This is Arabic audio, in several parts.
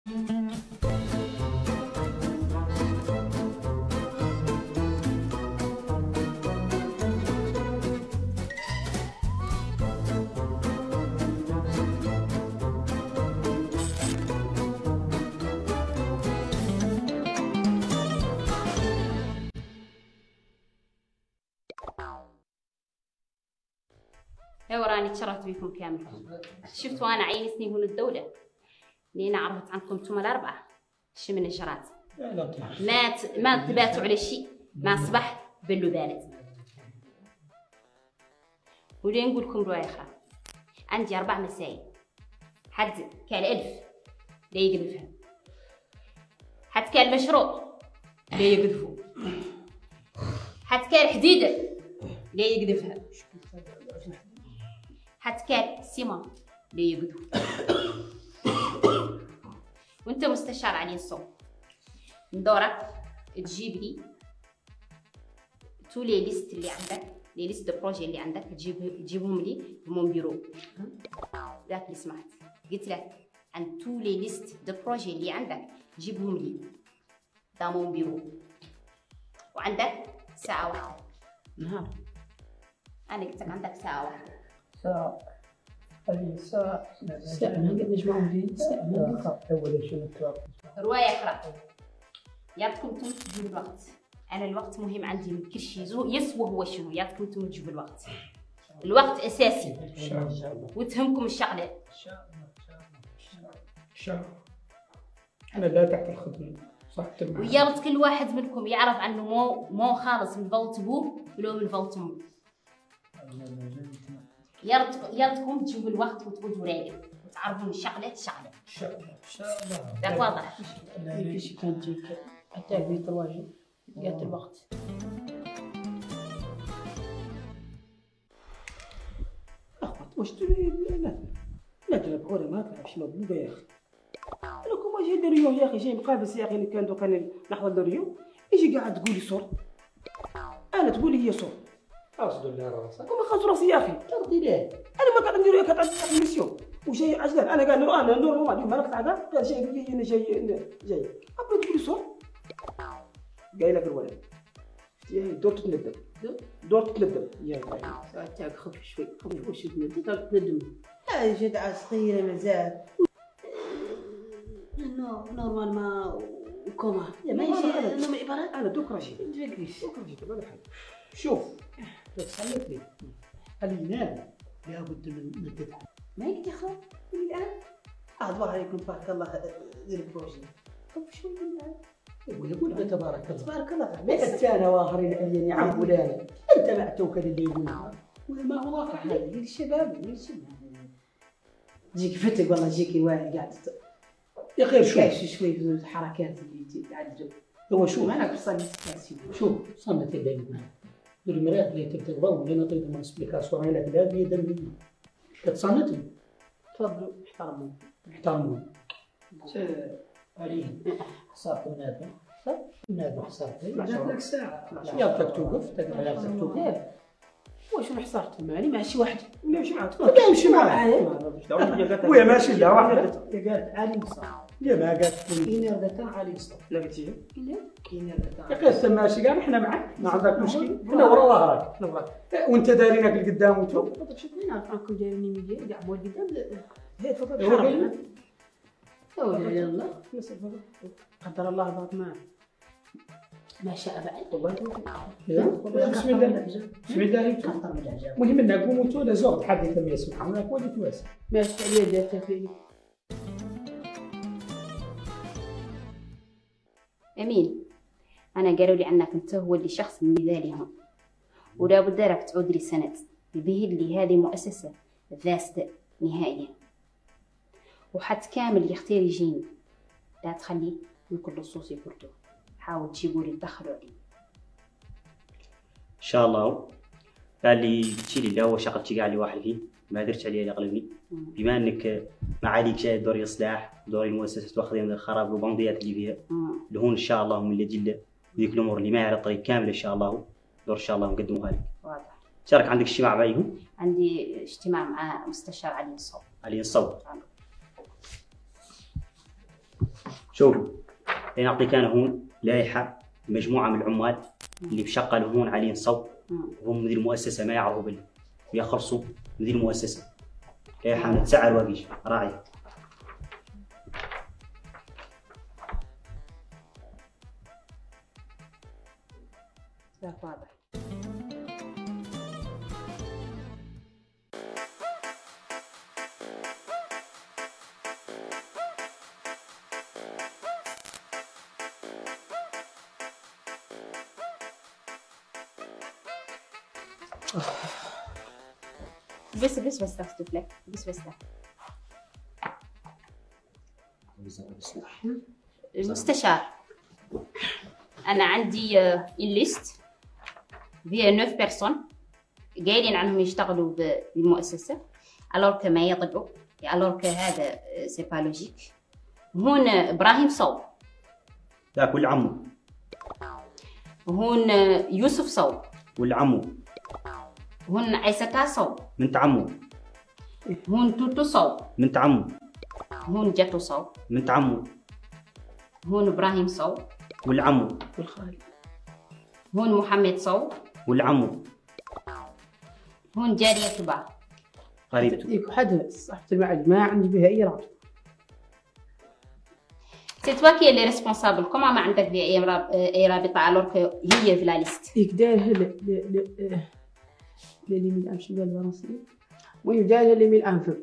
وراني تشرفت بكم كامل. شفتوا انا عينتني هون الدوله لين عرفت عنكم انتم الاربعه شي من نشرات ما تباتوا على شيء ما اصبح بلو بارد. ولين نقول لكم روايه اخرى، عندي 4 مسائل. حد كان 1000 لا يقذفها، حد كان مشروع لا يقذفه، حد كان حديده لا يقذفها، حد كان سيما لا يقذف. وانت مستشار علي الصوت، من دورك تجيب لي تو لي ليست اللي عندك، لي ليست دو بروجي اللي عندك تجيبهم لي بمون بيرو. ذاك اللي سمعت قلت لك عن تو لي ليست دو بروجي اللي عندك تجيبهم لي دا مون بيرو، وعندك ساعة واحدة. نهار أنا قلت لك عندك ساعة واحدة. ساعة ما قد نجمعهم في ساعة. أول شيء رواية أخرى، ياتكم انتم تجيبوا الوقت. أنا الوقت مهم عندي من كل شيء، يسوى هو شنو، ياتكم انتم تجيبوا الوقت. الوقت أساسي وتهمكم الشغلة. إن شاء الله. أنا لا تحت الخدمة صح. ويارت كل واحد منكم يعرف عنه مو خالص من فوت بوه ولو من فوت امه. يارتكم تجيبوا الوقت وتقعدوا رايقين وتعرفون الشغلة. إن شاء الله. ذاك واضح. كل شيء كان تجيك حتى بيت الواجب جات الوقت. أخوات واش لا تلعب كورة، ما تلعبش مبلوبة يا أخي. لكم ما جاي دريو يا أخي، جاي مقابس يا أخي. اللي كان دوكا نحضر دريو يجي قاعد تقولي صور، أنا تقولي هي صور. أصدر الله راسك. كون ما خاص راسي يا أخي ترضي ليه؟ أنا ما قاعد ندير، قاعد عندي ميسيون وجاي عجلان. أنا قاعد نور ما اليوم مالك تعال قال جاي أنا جاي قبل تقولي صور. قايل لك الولد يا دور تتندم يا ساعتك خف شوي خف واش تندم. لا جدعة صغيرة مازال نورمال ما وكوما ما يجي انا من عبارات. انا دوك راجي ولا حاجه. شوف صليت لي الينام لابد من الذبح. ما يقدر يخاف الآن. الله عليكم تبارك الله دير بروجي. طب شو الآن؟ يقول تبارك الله. تبارك الله. بس انا واخرين عليا يا عم فلان انت ما عتوك اللي يقول ما هو واقع هذا للشباب تجيك فتك والله تجيك واحد قاعد يا خير. شوي في الحركات اللي تعجب. هو شوف انا بصلي سياسي. شوف صمت يديك المرات اللي تبغى ولا نعطيك من سبيكاسيون على كذا هي دم كتصنتي. تفضلوا احترموا عليهم. صارت نادى نادى صارت جات لك ساعه يعطيك توقف تقدر يعطيك توقف. واش انا حصرت ماني ماشي واحد نمشي معاك. تمشي معايا ويا ماشي لا واحد. يا قالت عالي نصاب يا ما قالت كاين ردتان عالي نصاب. لا قلتي كاين ردتان يا قيس ماشي قال احنا معك ما عندك مشكل. احنا ورا ظهرك وانت دارينك القدام وانتم. طب شكون نعرف عنكم دايريني ميديا كاع مول قدام. هي تفضل هو حرام. لا يلا قدر الله بعض ما شاء بعد. والله بسم الله بسم الله. كثر من العجاب. المهم ان قوموا تولا زوق حد يتم يسمع هناك وجه تواسع. ما شاء الله دارت فيني. امين، انا قالوا لي عنك انت هو اللي شخص مثاليهم، ولا بد راك تعود لي سند يبين لي هذه مؤسسه فاسده نهائيا. وحد كامل اللي اختار يجيني لا تخلي من كل صوص يفردوه، حاول تجيبوا لي تدخلوا عليه. ان شاء الله. قال لي قلتي لي لا هو شغلتي كاع اللي واحد فيه ما درت عليه اللي قلبني. بما انك ما عليك جاي دوري اصلاح دوري المؤسسات واخذين من الخراب والبنديات اللي فيها لهون ان شاء الله من اللي ذيك الامور اللي ما على الطريق كامله ان شاء الله دور ان شاء الله نقدموها لك. واضح. شارك عندك اجتماع بايهم؟ عندي اجتماع مع مستشار علي الصوت. علي الصوت. شوفوا نعطيك انا هون لائحه مجموعه من العمال اللي بشغلوا هون عليهم صوت، وهم مدير المؤسسه ما يعرفوا باللي بيخلصوا مدير المؤسسه. لائحه من تسعر واقيش راعي. واضح. بس اكتب لك بس المستشار، انا عندي الليست فيها 9 بيرسون قايلين عنهم يشتغلوا بالمؤسسه، الور كما يطلعوا، الور هذا سي با لوجيك. هون ابراهيم صوب، ذاك ولد عمو. هون يوسف صوب، ولد عمو. هون عيسى صوب، بنت عمو. هون توتو صوب، بنت عمو. هون جاتو صوب، بنت عمو. هون ابراهيم صوب، ولد عمو. والخال. هون محمد صوب، ولد عمو. هون جارية تبع قريبته. يك حدا صاحبة المعهد ما عندي بها اي رابط. سي توا كي اللي ريسبونسابل، كوما ما عندك بها اي رابطه الور كو هي في لا ليست. يك دايرها لي من امشي بالفرنسيه. المهم دايرها لي من انفم.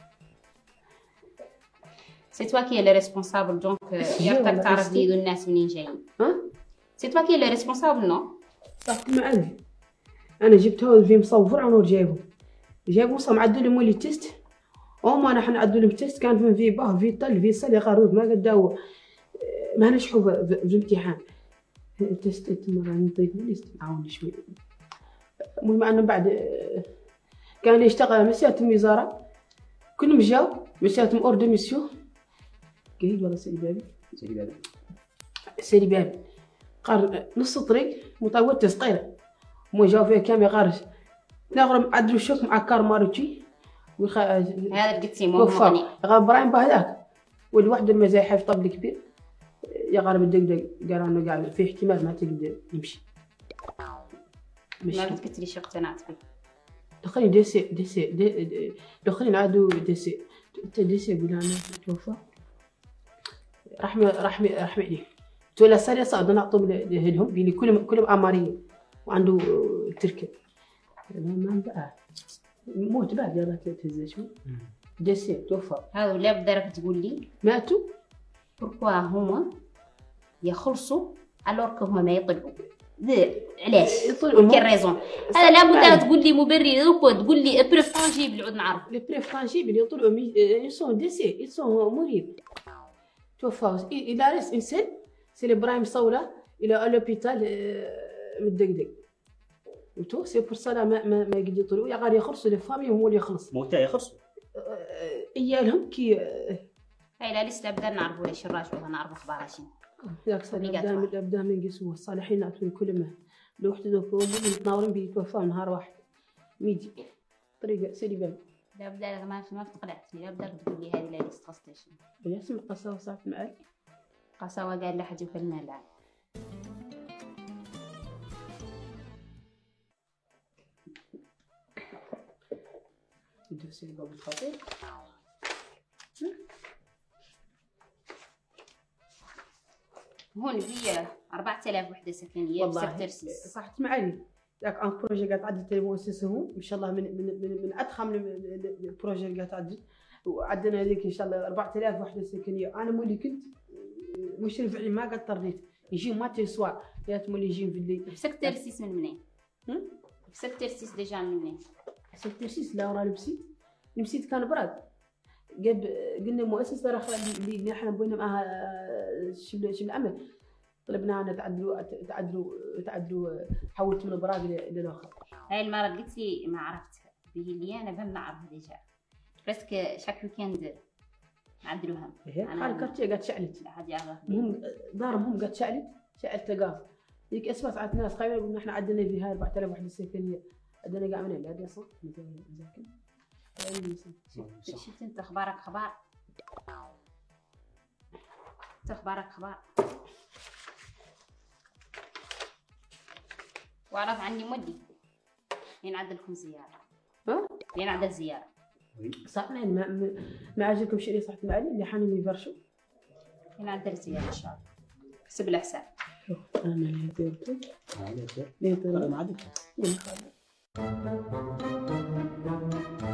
سي توا كي اللي ريسبونسابل، دونك يرتك تعرف ديدو الناس منين جايين. ها؟ سي توا كي اللي ريسبونسابل نو؟ صاحبة المعهد انا جبتها في مصور عنور جايبهم صار معدل لهم لي تيست. هما نحن نعدل لهم تيست كان في باه في طل في صل يقارب ما قداو ما نجحوا في الامتحان. التيست تم راني نضيف ليست معاون شوي. المهم انا بعد كان يشتغل مسيات الوزاره كلهم جاو مسيات اور دو ميسيو قايل والله سيدي بابي قار نص طريق مطاولة صغيرة مو جاو فيها كامي غارج نغرم عدلو الشوك مع كار ماروتشي هذا قلت مو مغني غاب برايم بهذاك والوحده المزايا في طبل كبير يا غالب الدقدق قال انه قاعد في احتمال ما تقدر يمشي. ما قلت لي شو اقتنعت فيه. دخلني دخلني عادو ديسي يقول انا توفى رحمي عليه تولى ساري صعد نعطوا لهم بيني كلهم اماريه وعنده تركه ما بقى موت بعد يلا تهز شو ديسي توفى. هذا ولا بدك تقول لي ماتوا بوركوا هما يخلصوا الور كو هما ما يطلعوا علاش كاين ريزون. هذا لابد تقول لي مبرر تقول لي بروف تانجيبل نعود نعرف لي بروف تانجيبل يطلعوا يسون ديسي يسون مريض توفاو الى ريس انسان سي لي برايم صوره الى لوبيتال مدقدق وتو سي بور سا ما يقدر يطلعوا يا غير يخلصوا لي فامي هو اللي يخلص موتا يخلصوا ايالهم كي هاي لا لسه بدنا نعرفوا ليش الراجل نعرفوا اخبار شنو ياك صار نبدا من قسوه صالحين نعطوا كل ما لو وحده دوك متناورين بيتوفى نهار واحد ميدي طريقه سيدي باب لا بدا ما تقلعتني لا بدا تقول لي هذه لا ليست خاصتش ياسم قساوه صاحب المعال قساوه قال لا حد يوكلنا لا الدوسي باب الخطير هون في 4000 وحده سكنيه بسكتر 6 صحة معالي ذاك ان بروجي قاعد تعدل المؤسسه هو ان شاء الله من اضخم البروجي اللي قاعد تعدل وعندنا هذيك ان شاء الله 4000 وحده سكنيه. انا مولي كنت مشرف عليه ما قد طريت يجي ما تسوى يا تمولي يجي في الليل بسكتر 6 من منين؟ بسكتر 6 ديجا من منين؟ سكتر 6 لا راه المسيت كان براد قلنا المؤسسه راه اللي احنا بغينا معها شبل العمل طلبنا أنا تعدلوا حولت من براغ للآخر. هاي المرة قلت لي ما عرفت به اللي أنا بم نعرف ديجا بس شكل كان عدلوها. أنا كرتي قاعد شعلت. هم دارهم قاعد شعلت تقاف. يك أسمع ساعات ناس خايفين يقولون إحنا عدلنا في هاي 4000 وحدة سكنية عدلنا قاعد منين لا دي صح مذاكر. شفت أنت أخبارك أخبار اخبارك اخبار. واعرف عني مودي ينعدل لكم زياره. ها؟ ينعدل زياره. صح يعني ما عجبكم شيء اللي صحت معي اللي حانوا يفرشوا. ينعدل زياره ان شاء الله. حسب الحساب. انا اللي ديرت. هذا ليه طلع ما عندك.